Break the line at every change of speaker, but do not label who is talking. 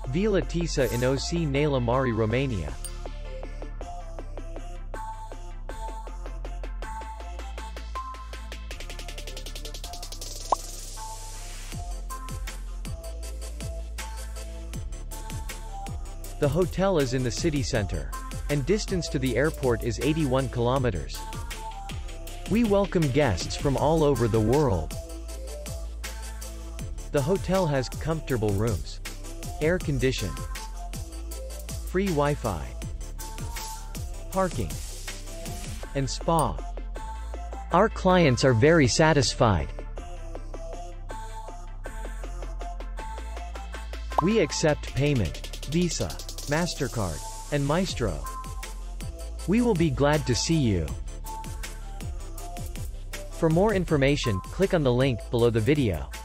Vila Tisa in Ocnele Mari, Romania. The hotel is in the city center, and distance to the airport is 81 kilometers. We welcome guests from all over the world. The hotel has comfortable rooms, air condition, free Wi-Fi, parking, and spa. Our clients are very satisfied. We accept payment, Visa, MasterCard, and Maestro. We will be glad to see you. For more information, click on the link below the video.